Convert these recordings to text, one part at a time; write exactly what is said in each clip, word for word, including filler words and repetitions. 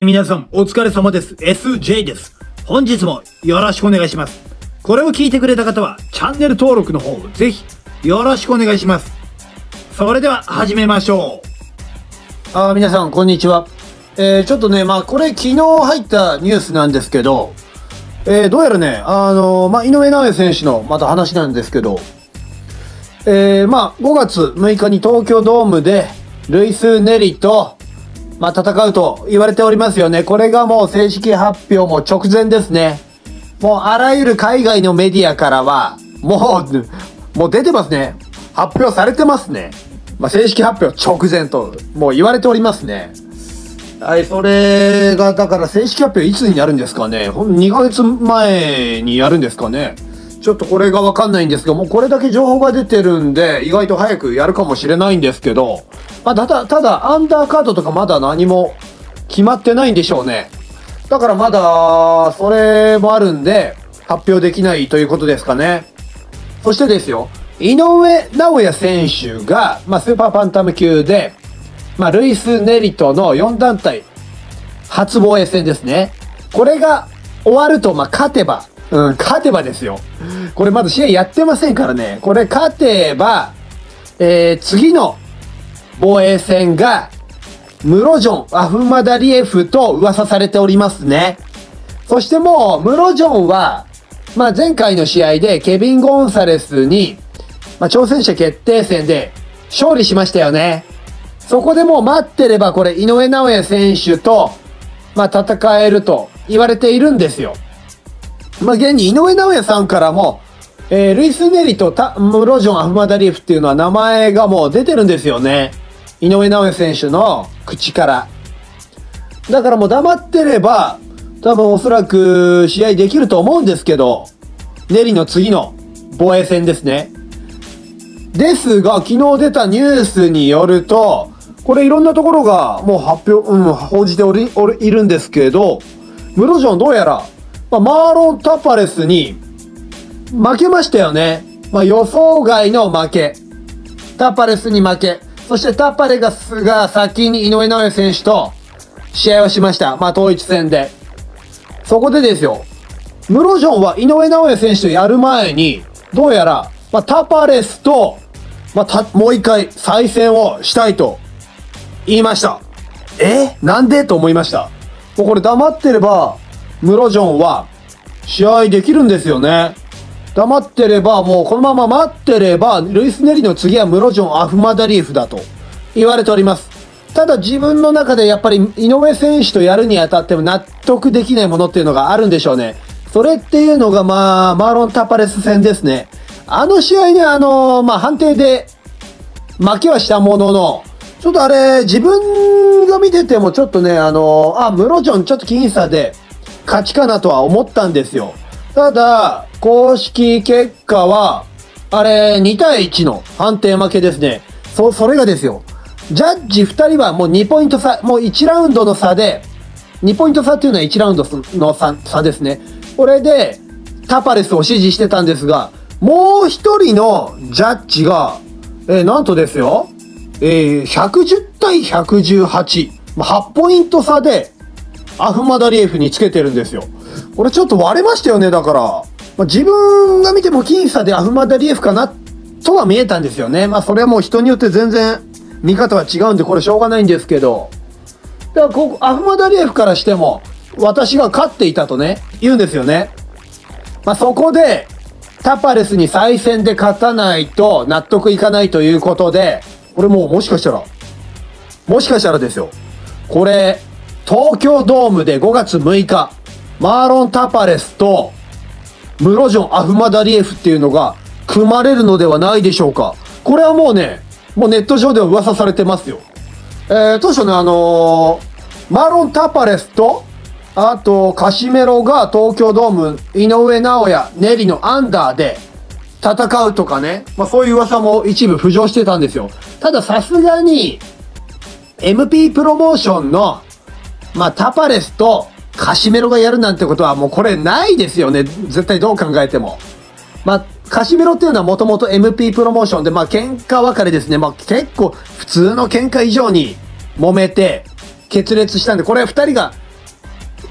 皆さんお疲れ様です。エスジェー です。本日もよろしくお願いします。これを聞いてくれた方はチャンネル登録の方をぜひよろしくお願いします。それでは始めましょう。 あー皆さんこんにちは。えー、ちょっとね、まあこれ昨日入ったニュースなんですけど、えー、どうやらね、あのー、まあ井上尚弥選手のまた話なんですけど、えー、まあごがつむいかに東京ドームでルイス・ネリとまあ戦うと言われておりますよね。これがもう正式発表も直前ですね。もうあらゆる海外のメディアからはもうもう出てますね。発表されてますね。まあ正式発表直前ともう言われておりますね。はい、それがだから正式発表いつになるんですかね。ほんにかげつまえにやるんですかね。ちょっとこれがわかんないんですが、もうこれだけ情報が出てるんで意外と早くやるかもしれないんですけど、まあ、ただ、ただ、アンダーカードとかまだ何も決まってないんでしょうね。だからまだ、それもあるんで、発表できないということですかね。そしてですよ、井上尚弥選手が、まあ、スーパーパンタム級で、まあ、ルイス・ネリトのよん団体、初防衛戦ですね。これが終わると、まあ、勝てば、うん、勝てばですよ。これまだ試合やってませんからね。これ勝てば、えー、次の、防衛戦が、ムロジョン、アフマダリエフと噂されておりますね。そしてもう、ムロジョンは、まあ前回の試合でケビン・ゴンサレスに、まあ挑戦者決定戦で勝利しましたよね。そこでもう待ってればこれ、井上尚弥選手と、まあ戦えると言われているんですよ。まあ現に井上尚弥さんからも、えー、ルイス・ネリとタムロジョン・アフマダリエフっていうのは名前がもう出てるんですよね。井上尚弥選手の口から。だからもう黙ってれば、多分おそらく試合できると思うんですけど、ネリの次の防衛戦ですね。ですが、昨日出たニュースによると、これいろんなところがもう発表、うん、報じており、おり、いるんですけど、ムロジョンどうやら、まあ、マーロン・タパレスに負けましたよね。まあ予想外の負け。タパレスに負け。そしてタパレガスが先に井上尚弥選手と試合をしました。まあ統一戦で。そこでですよ。ムロジョンは井上尚弥選手とやる前に、どうやら、まあ、タパレスと、まあ、た、もう一回再戦をしたいと言いました。えなんでと思いました。もうこれ黙ってれば、ムロジョンは試合できるんですよね。黙ってれば、もうこのまま待ってれば、ルイス・ネリの次はムロジョン・アフマダリエフだと言われております。ただ自分の中でやっぱり井上選手とやるにあたっても納得できないものっていうのがあるんでしょうね。それっていうのがまあ、マーロン・タパレス戦ですね。あの試合であの、まあ判定で負けはしたものの、ちょっとあれ、自分が見ててもちょっとね、あの、あ、ムロジョンちょっと僅差で勝ちかなとは思ったんですよ。ただ、公式結果は、あれ、にたいいちの判定負けですね。そ、それがですよ。ジャッジふたりはもうにポイント差、もういちラウンドの差で、にポイント差っていうのはいちラウンドの差、差ですね。これで、タパレスを支持してたんですが、もう一人のジャッジが、えー、なんとですよ、えー、ひゃくじゅうたいひゃくじゅうはち、はちポイント差で、アフマダリエフにつけてるんですよ。これちょっと割れましたよね、だから。まあ、自分が見ても僅差でアフマダリエフかな、とは見えたんですよね。まあそれはもう人によって全然見方は違うんで、これしょうがないんですけど。だからここ、アフマダリエフからしても、私が勝っていたとね、言うんですよね。まあそこで、タパレスに再戦で勝たないと納得いかないということで、これもうもしかしたら、もしかしたらですよ。これ、東京ドームでごがつむいか、マーロン・タパレスとムロジョン・アフマダリエフっていうのが組まれるのではないでしょうか。これはもうね、もうネット上では噂されてますよ。えー、当初ね、あのー、マーロン・タパレスと、あと、カシメロが東京ドーム、井上尚弥、ネリのアンダーで戦うとかね、まあそういう噂も一部浮上してたんですよ。たださすがに、エムピー プロモーションの、まあタパレスと、カシメロがやるなんてことはもうこれないですよね。絶対どう考えても。まあ、カシメロっていうのはもともと エムピー プロモーションで、まあ喧嘩別れですね。まあ結構普通の喧嘩以上に揉めて決裂したんで、これ二人が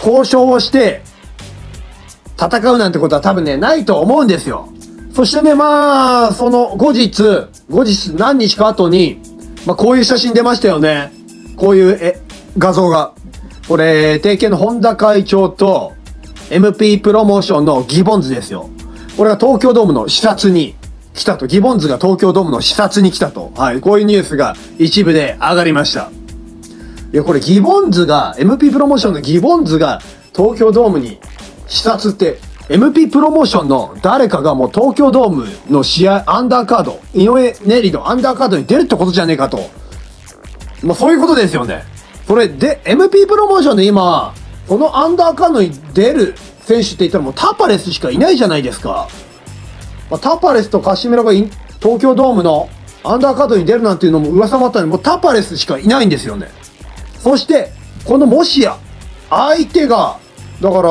交渉をして、戦うなんてことは多分ね、ないと思うんですよ。そしてね、まあ、その後日、後日何日か後に、まあこういう写真出ましたよね。こういうえ画像が。これ、提携の本田会長と エムピー プロモーションのギボンズですよ。これが東京ドームの視察に来たと。ギボンズが東京ドームの視察に来たと。はい。こういうニュースが一部で上がりました。いや、これギボンズが、エムピー プロモーションのギボンズが東京ドームに視察って、エムピー プロモーションの誰かがもう東京ドームの試合、アンダーカード、井上ネリのアンダーカードに出るってことじゃねえかと。まあそういうことですよね。それで、エムピー プロモーションで今、このアンダーカードに出る選手って言ったらもうタパレスしかいないじゃないですか。まあ、タパレスとカシメロが東京ドームのアンダーカードに出るなんていうのも噂もあったのに、もうタパレスしかいないんですよね。そして、このもしや、相手が、だから、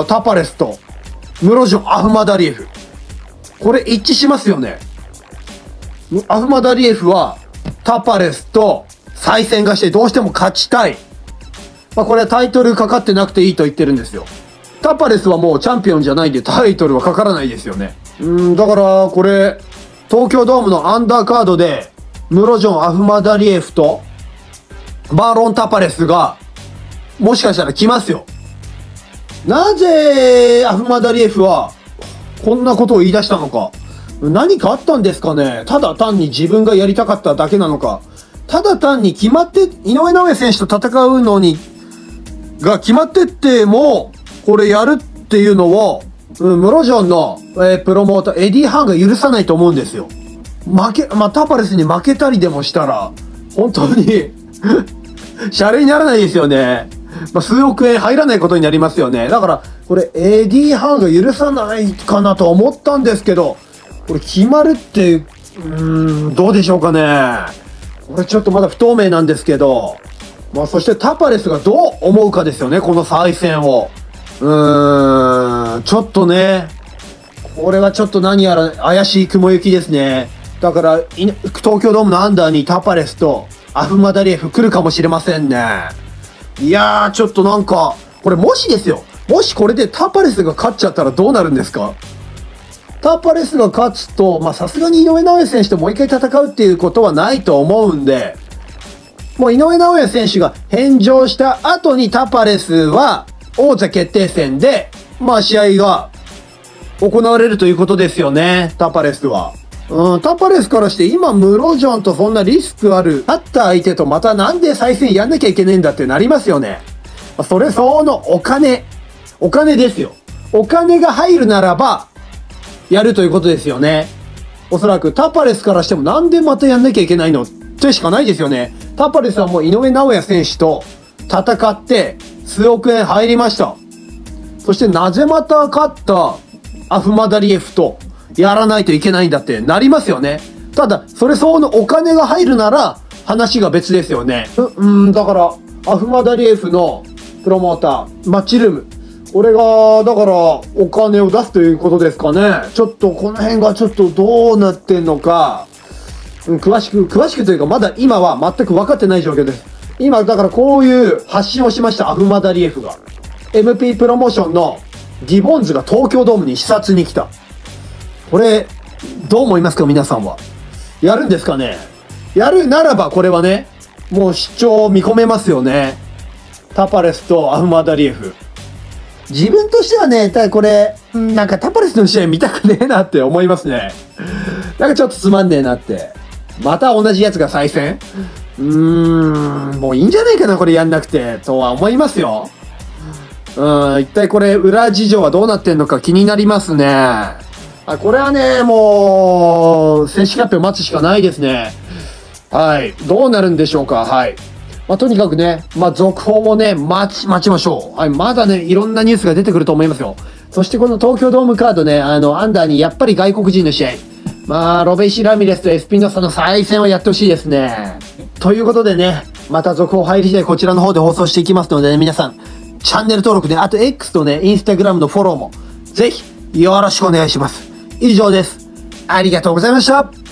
タパレスと、ムロジョン・アフマダリエフ。これ一致しますよね。アフマダリエフは、タパレスと再戦がしてどうしても勝ちたい。まあこれはタイトルかかってなくていいと言ってるんですよ。タパレスはもうチャンピオンじゃないんでタイトルはかからないですよね。うん、だからこれ、東京ドームのアンダーカードで、ムロジョン・アフマダリエフと、バーロン・タパレスが、もしかしたら来ますよ。なぜアフマダリエフはこんなことを言い出したのか。何かあったんですかね。ただ単に自分がやりたかっただけなのか。ただ単に決まって、井上尚弥選手と戦うのに、が決まってっても、これやるっていうのを、うん、ムロジョンの、えー、プロモーター、エディ・ハーンが許さないと思うんですよ。負け、まあ、タパレスに負けたりでもしたら、本当に、シャレにならないですよね。まあ、数億円入らないことになりますよね。だから、これ、エディ・ハーンが許さないかなと思ったんですけど、これ決まるって、うーん、どうでしょうかね。これちょっとまだ不透明なんですけど、まあ、そしてタパレスがどう思うかですよね、この再戦を。うーん、ちょっとね、これはちょっと何やら怪しい雲行きですね。だから、東京ドームのアンダーにタパレスとアフマダリエフ来るかもしれませんね。いやー、ちょっとなんか、これもしですよ。もしこれでタパレスが勝っちゃったらどうなるんですか？タパレスが勝つと、まあさすがに井上尚弥選手ともう一回戦うっていうことはないと思うんで、もう井上尚弥選手が返上した後にタパレスは王座決定戦で、まあ試合が行われるということですよね、タパレスは。うん、タパレスからして今ムロジョンとそんなリスクある、勝った相手とまたなんで再戦やんなきゃいけねえんだってなりますよね。それ相応のお金、お金ですよ。お金が入るならば、やるということですよね。おそらくタパレスからしてもなんでまたやんなきゃいけないのってしかないですよね。タパレスはもう井上尚弥選手と戦って数億円入りました。そしてなぜまた勝ったアフマダリエフとやらないといけないんだってなりますよね。ただ、それ相応のお金が入るなら話が別ですよね。う、うん、だから、アフマダリエフのプロモーター、マッチルーム。これが、だから、お金を出すということですかね。ちょっと、この辺がちょっとどうなってんのか、うん、詳しく、詳しくというか、まだ今は全く分かってない状況です。今、だからこういう発信をしました、アフマダリエフが。エムピー プロモーションのギボンズが東京ドームに視察に来た。これ、どう思いますか皆さんは。やるんですかね。やるならばこれはね、もう主張を見込めますよね。タパレスとアフマダリエフ。自分としてはね、ただこれ、なんかタパレスの試合見たくねえなって思いますね。なんかちょっとつまんねえなって。また同じやつが再戦？うーん、もういいんじゃないかなこれやんなくて、とは思いますよ。うん、一体これ裏事情はどうなってんのか気になりますね。これはね、もう、正式発表待つしかないですね。はい。どうなるんでしょうか。はい。まあ、とにかくね、まあ、続報もね、待ち、待ちましょう。はい。まだね、いろんなニュースが出てくると思いますよ。そしてこの東京ドームカードね、あの、アンダーにやっぱり外国人の試合。まあ、ロベイシ・ラミレスとエスピノサの再戦をやってほしいですね。ということでね、また続報入り次第こちらの方で放送していきますのでね、皆さん、チャンネル登録ね、あと X とね、インスタグラムのフォローも、ぜひ、よろしくお願いします。以上です。ありがとうございました。